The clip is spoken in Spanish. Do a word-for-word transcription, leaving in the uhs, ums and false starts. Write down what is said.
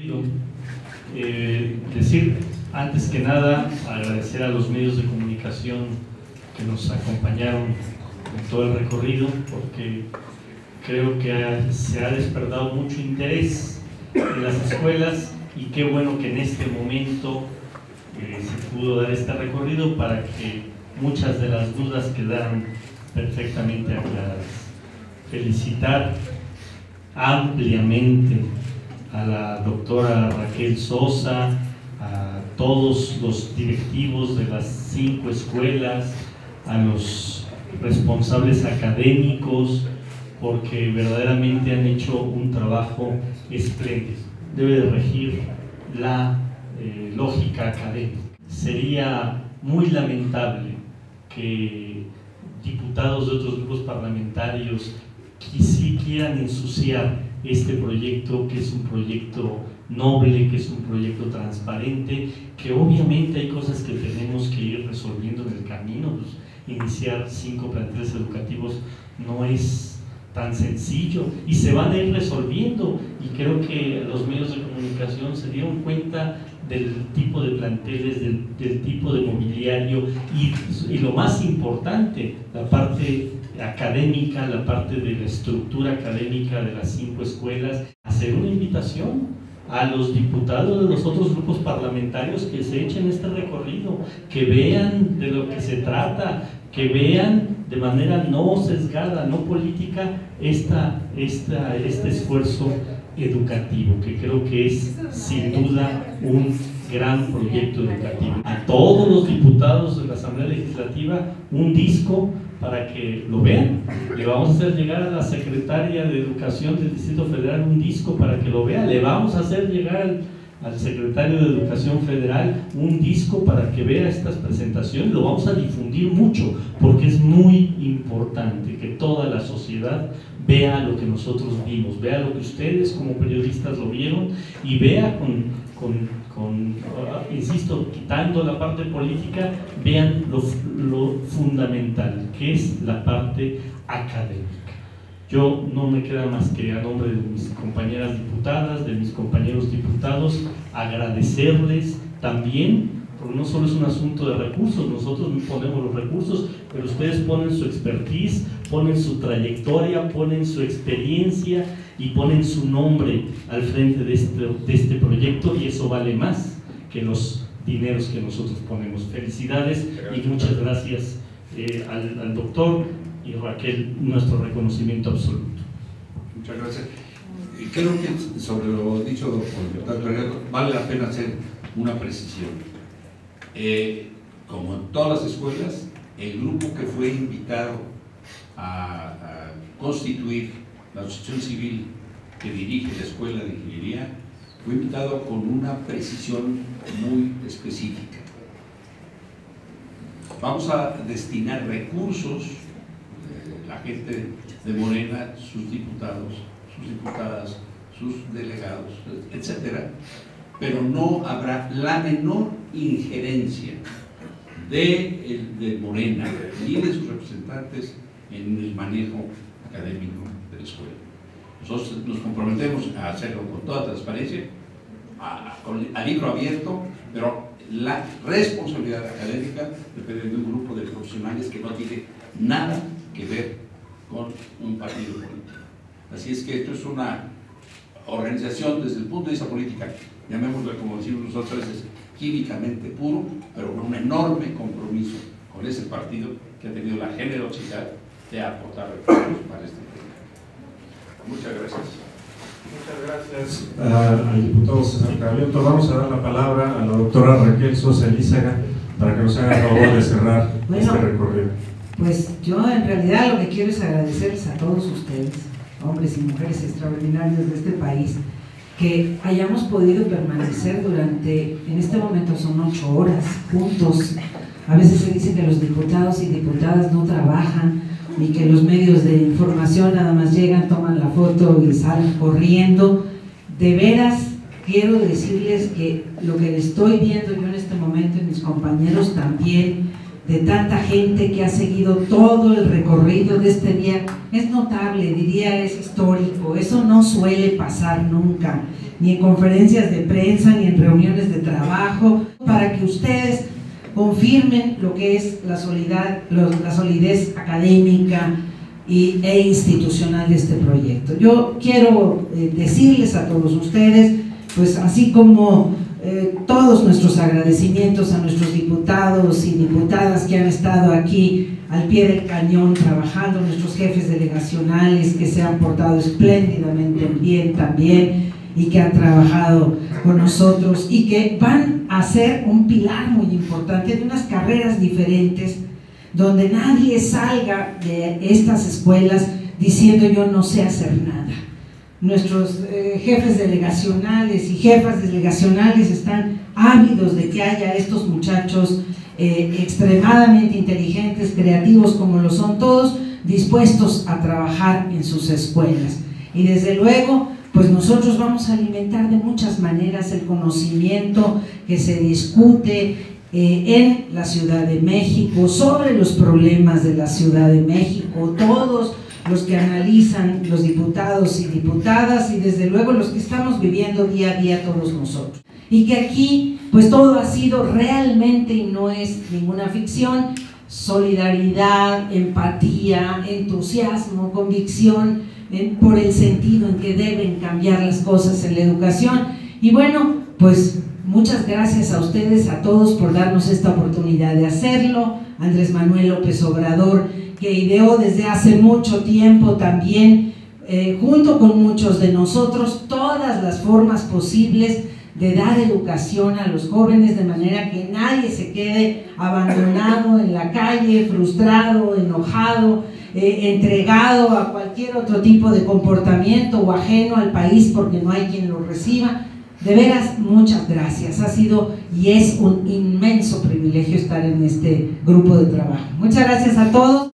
Eh, decir, antes que nada, agradecer a los medios de comunicación que nos acompañaron en todo el recorrido, porque creo que ha, se ha despertado mucho interés en las escuelas y qué bueno que en este momento eh, se pudo dar este recorrido para que muchas de las dudas quedaran perfectamente aclaradas. Felicitar ampliamente a la doctora Raquel Sosa, a todos los directivos de las cinco escuelas, a los responsables académicos, porque verdaderamente han hecho un trabajo espléndido. Debe de regir la eh, lógica académica. Sería muy lamentable que diputados de otros grupos parlamentarios quisieran ensuciar este proyecto, que es un proyecto noble, que es un proyecto transparente, que obviamente hay cosas que tenemos que ir resolviendo en el camino. Pues, iniciar cinco planteles educativos no es tan sencillo y se van a ir resolviendo, y creo que los medios de comunicación se dieron cuenta del tipo de planteles, del, del tipo de mobiliario y, y lo más importante, la parte académica, la parte de la estructura académica de las cinco escuelas. Hacer una invitación a los diputados de los otros grupos parlamentarios que se echen este recorrido, que vean de lo que se trata, que vean de manera no sesgada, no política, esta, esta, este esfuerzo educativo, que creo que es sin duda un gran proyecto educativo. A todos los diputados de la Asamblea Legislativa, un disco para que lo vean. Le vamos a hacer llegar a la secretaria de Educación del Distrito Federal un disco para que lo vea. Le vamos a hacer llegar al, al secretario de Educación Federal un disco para que vea estas presentaciones. Lo vamos a difundir mucho, porque es muy importante que toda la sociedad vea lo que nosotros vimos, vea lo que ustedes como periodistas lo vieron, y vea con, con, con uh, insisto, quitando la parte política, vean lo, lo fundamental, que es la parte académica. Yo no me queda más que, a nombre de mis compañeras diputadas, de mis compañeros diputados, agradecerles también, porque no solo es un asunto de recursos, nosotros ponemos los recursos, pero ustedes ponen su expertise, ponen su trayectoria, ponen su experiencia y ponen su nombre al frente de este, de este proyecto, y eso vale más que los dineros que nosotros ponemos. Felicidades y muchas gracias eh, al, al doctor y Raquel, nuestro reconocimiento absoluto. Muchas gracias. Creo que sobre lo dicho por el doctor Renato, vale la pena hacer una precisión. Eh, como en todas las escuelas, el grupo que fue invitado a, a constituir la asociación civil que dirige la Escuela de Ingeniería fue invitado con una precisión muy específica. Vamos a destinar recursos, eh, la gente de Morena, sus diputados, sus diputadas, sus delegados, etcétera, pero no habrá la menor injerencia de, de Morena ni de sus representantes en el manejo académico de la escuela. Nosotros nos comprometemos a hacerlo con toda transparencia, a, a, a libro abierto, pero la responsabilidad académica depende de un grupo de profesionales que no tiene nada que ver con un partido político. Así es que esto es una organización desde el punto de vista político, llamémoslo como decimos nosotros, es químicamente puro, pero con un enorme compromiso con ese partido que ha tenido la generosidad de aportar recursos para este proyecto. Muchas gracias. Muchas gracias uh, al diputado César Cravioto. Vamos a dar la palabra a la doctora Raquel Sosa Elízaga para que nos haga el favor de cerrar bueno, este recorrido. Pues yo en realidad lo que quiero es agradecerles a todos ustedes, hombres y mujeres extraordinarios de este país, que hayamos podido permanecer durante, en este momento son ocho horas juntos. A veces se dice que los diputados y diputadas no trabajan y que los medios de información nada más llegan, toman la foto y salen corriendo. De veras quiero decirles que lo que estoy viendo yo en este momento, y mis compañeros también, de tanta gente que ha seguido todo el recorrido de este día, es notable, diría, es histórico. Eso no suele pasar nunca, ni en conferencias de prensa, ni en reuniones de trabajo, para que ustedes confirmen lo que es la solidez, la solidez académica y, e institucional de este proyecto. Yo quiero eh, decirles a todos ustedes, pues así como eh, todos nuestros agradecimientos a nuestros diputados y diputadas que han estado aquí al pie del cañón trabajando, nuestros jefes delegacionales que se han portado espléndidamente bien también y que han trabajado con nosotros y que van a ser un pilar muy importante de unas carreras diferentes donde nadie salga de estas escuelas diciendo yo no sé hacer nada. Nuestros eh, jefes delegacionales y jefas delegacionales están ávidos de que haya estos muchachos eh, extremadamente inteligentes, creativos como lo son todos, dispuestos a trabajar en sus escuelas. Y desde luego, pues nosotros vamos a alimentar de muchas maneras el conocimiento que se discute eh, en la Ciudad de México, sobre los problemas de la Ciudad de México, todos los que analizan los diputados y diputadas y desde luego los que estamos viviendo día a día todos nosotros. Y que aquí pues todo ha sido realmente, y no es ninguna ficción, solidaridad, empatía, entusiasmo, convicción en, por el sentido en que deben cambiar las cosas en la educación. Y bueno, pues muchas gracias a ustedes, a todos, por darnos esta oportunidad de hacerlo. Andrés Manuel López Obrador, que ideó desde hace mucho tiempo también, eh, junto con muchos de nosotros, todas las formas posibles de dar educación a los jóvenes, de manera que nadie se quede abandonado en la calle, frustrado, enojado, eh, entregado a cualquier otro tipo de comportamiento o ajeno al país porque no hay quien lo reciba. De veras, muchas gracias. Ha sido y es un inmenso privilegio estar en este grupo de trabajo. Muchas gracias a todos.